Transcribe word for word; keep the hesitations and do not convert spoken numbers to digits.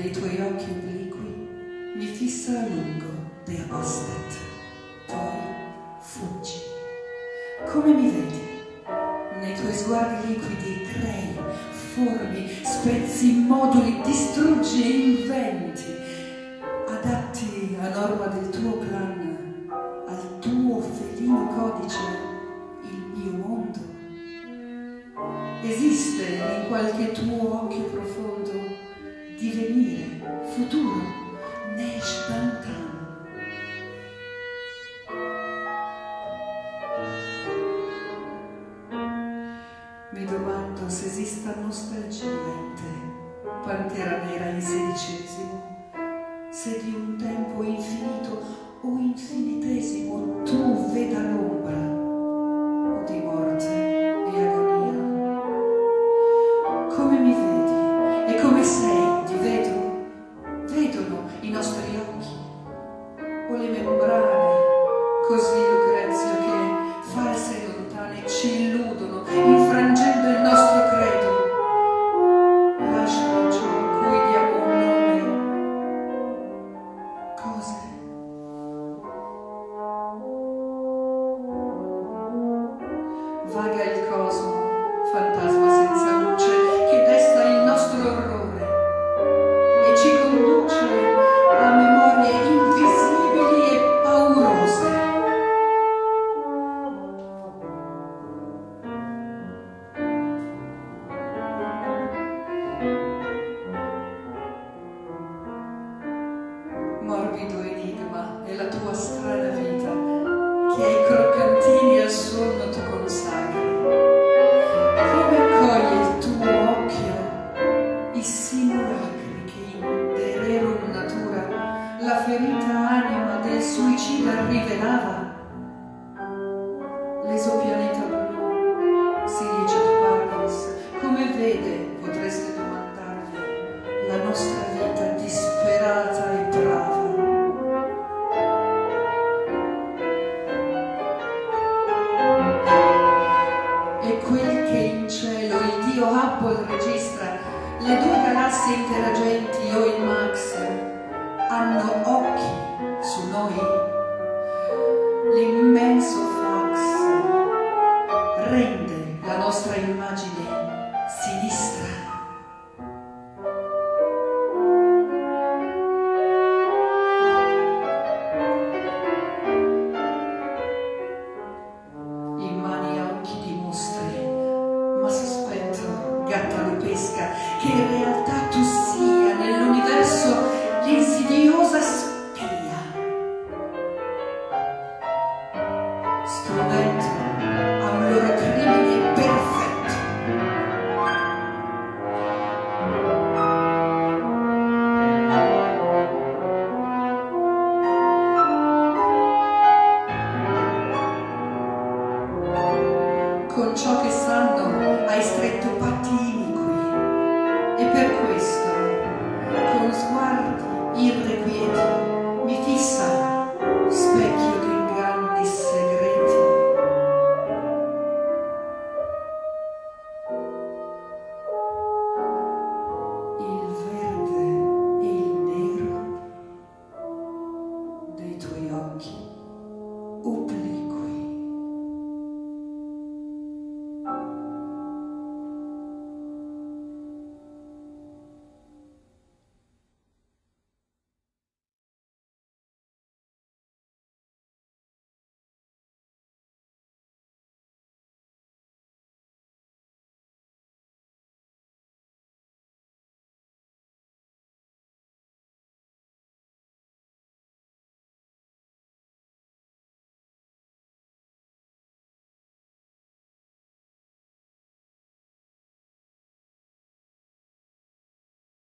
dei tuoi occhi obliqui mi fissa a lungo per Bastet, poi fuggi. Come mi vedi? Nei tuoi sguardi liquidi crei, formi, spezzi, moduli, distruggi e inventi, adatti a norma del tuo clan, al tuo felino codice, il mio mondo. Esiste in qualche tuo occhio profondo divenire, futuro, Neshdantan. Mi domando se esista nostalgia in te, pantera nera in sedicesimo, se di un tempo infinito o infinitesimo tu veda l'ombra, o di morte e agonia. Come mi vedi e come sei, ti vedo, vedono i nostri occhi, o le membrane, così Lucrezio, che false e lontane ci illudono, infrangendo il nostro credo. Lasciano ciò a cui diamo un nome, cose. Vaga il cosmo, fantasma senza luce, che desta il nostro orrore e ci conduce a memorie invisibili e paurose. Morbido enigma è la tua strana vita, che ai croccantini al sonno tu consacri. Come accoglie il tuo occhio i simulacri che intererono natura la ferita anima del suicida rivelava? L'esopianeta blu, si dice Paris, come vede, potreste domandarvi, la nostra vita disperata e brava. E quel che in cielo il dio Hubble registra, le due galassie interagenti o in Max hanno occhi su noi. L'immenso